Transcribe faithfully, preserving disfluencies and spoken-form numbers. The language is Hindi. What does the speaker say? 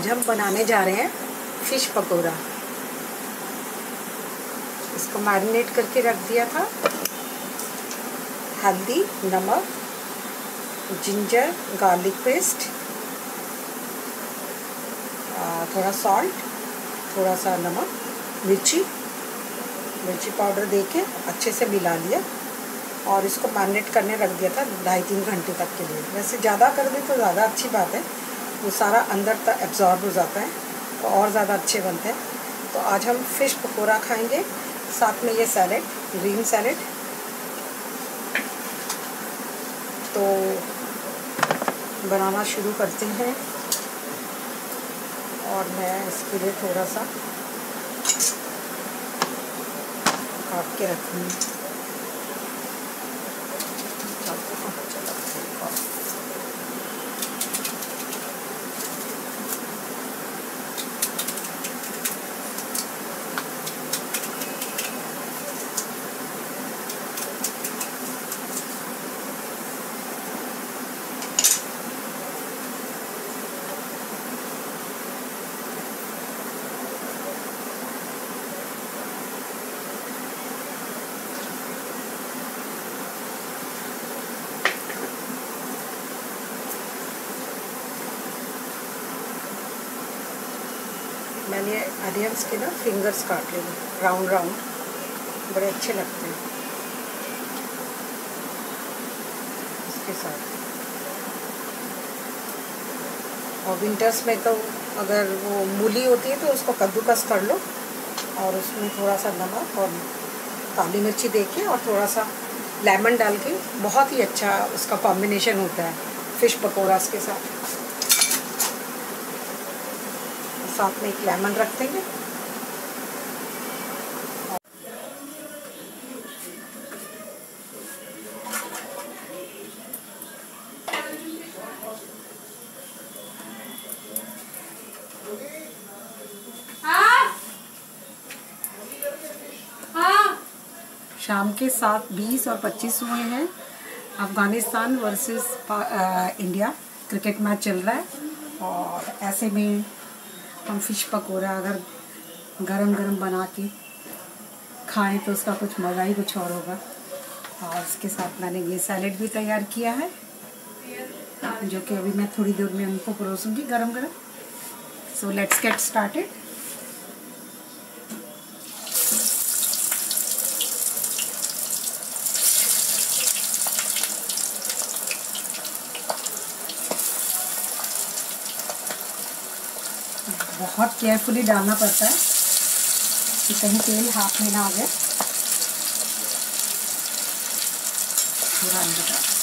आज हम बनाने जा रहे हैं फिश पकोड़ा। इसको मैरिनेट करके रख दिया था। हल्दी, नमक, जिंजर गार्लिक पेस्ट, थोड़ा सॉल्ट, थोड़ा सा नमक, मिर्ची मिर्ची पाउडर देके अच्छे से मिला लिया और इसको मैरिनेट करने रख दिया था ढाई तीन घंटे तक के लिए। वैसे ज़्यादा कर दे तो ज़्यादा अच्छी बात है, वो सारा अंदर तक एब्जॉर्ब हो जाता है तो और ज़्यादा अच्छे बनते हैं। तो आज हम फिश पकोड़ा खाएंगे, साथ में ये सैलेड, ग्रीन सैलेड। तो बनाना शुरू करते हैं और मैं इसके लिए थोड़ा सा काट के रखूँगी। मैंने अनियंस के ना फिंगर्स काट लिए, राउंड राउंड, बड़े अच्छे लगते हैं इसके साथ। और विंटर्स में तो अगर वो मूली होती है तो उसको कद्दूकस कर लो और उसमें थोड़ा सा नमक और काली मिर्ची देके और थोड़ा सा लेमन डाल के बहुत ही अच्छा उसका कॉम्बिनेशन होता है फिश पकोड़ास के साथ। साथ में एक लेमन रख देंगे। हाँ? हाँ? शाम के सात बीस और पच्चीस हुए हैं। Afghanistan versus India cricket match चल रहा है और ऐसे में हम फिश पकोड़ा अगर गरम गरम बना के खाएं तो उसका कुछ मज़ा ही कुछ और होगा। और इसके साथ मैंने ये सैलेड भी तैयार किया है जो कि अभी मैं थोड़ी देर में उनको परोसूंगी गरम गरम। So let's get started. बहुत केयरफुली डालना पड़ता है कि कहीं तेल हाथ में ना आ जाए। थोड़ा अंदर